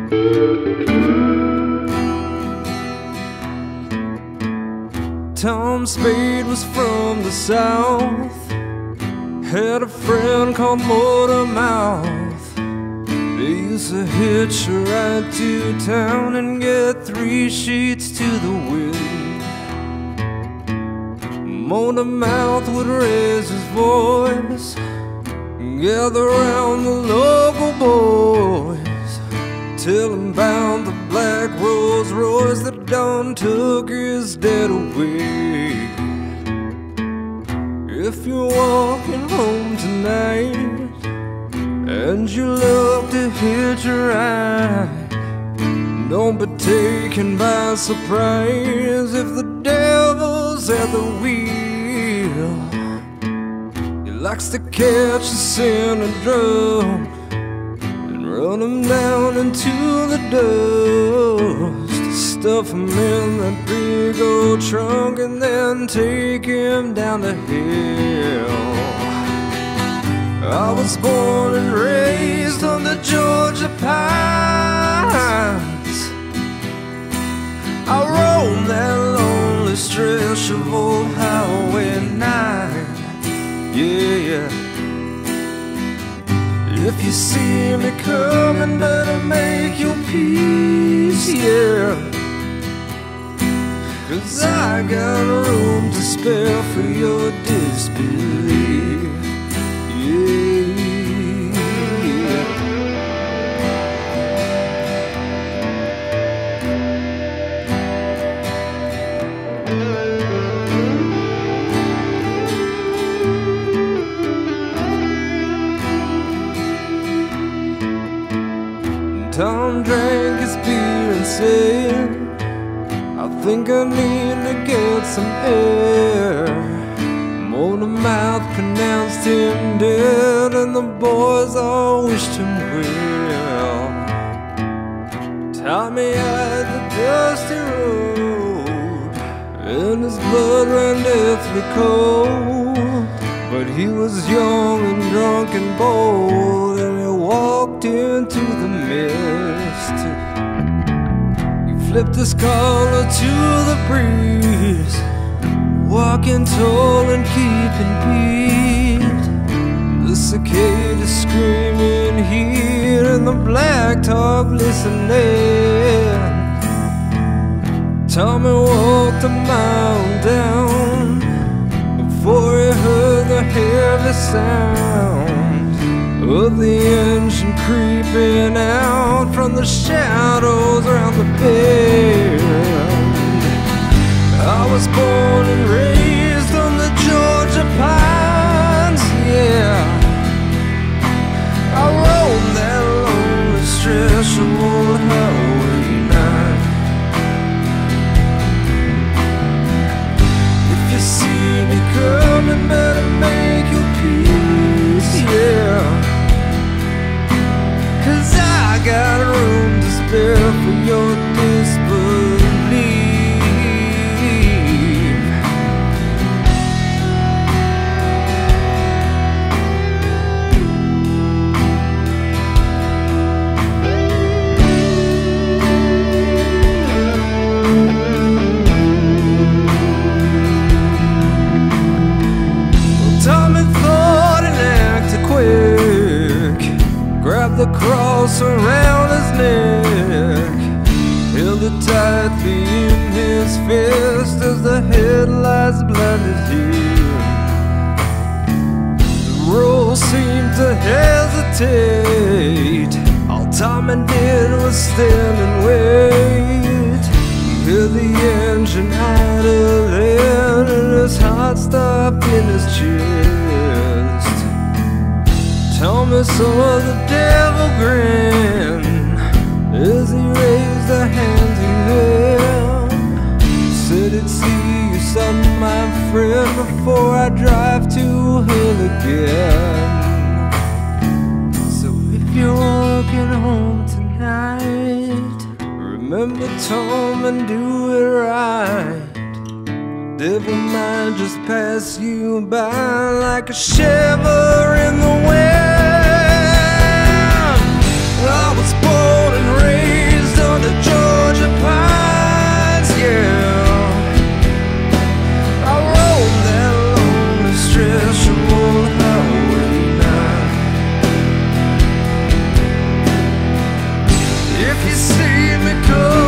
Tom Spade was from the South, had a friend called Motormouth. They used to hitch a ride to town and get 3 sheets to the wind. Motormouth would raise his voice, gather round the local boys, tell him about the black Rolls Royce that done took his dad away. If you're walking home tonight and you look to hitch a ride, don't be taken by surprise if the devil's at the wheel. He likes to catch us in a drum and run him down into the dust, stuff him in that big old trunk and then take him down the hill. I was born and raised on the Georgia pines. I roamed that lonely stretch of old Highway 9. Yeah. If you see me coming, better make your peace, yeah. 'Cause I got room to spare for your disbelief, yeah. Tom drank his beer and said, I think I need to get some air. Motormouth pronounced him dead and the boys all wished him well. Tommy eyed the dusty road and his blood ran deathly cold, but he was young and drunk and bold and he walked into the mist. He flipped his collar to the breeze, walking tall and keeping beat. The cicada screaming heat and the blacktop listening. Tommy walked a mile down before he heard the heavy sound of the engine creeping out from the shadows around the bend. I was born and raised on the Georgia pines, yeah. I roamed that lonely stretch of old Highway 9. If you see me coming, better make your peace, yeah. 'Cause I got room to spare for your disbelief. Grabbed the cross around his neck, held it tightly in his fist as the headlights blinded him. The road seemed to hesitate. All Tommy did was stand and wait. He heard the engine idle then and his heart stopped in his chest. Tommy saw the devil grin as he raised a hand to him. He said, "It's see you, son, my friend, before I drive to hell again." So if you're walking home tonight, remember Tom and do it right. Devil might just pass you by like a shiver in the wind. I was born and raised if you see me coming.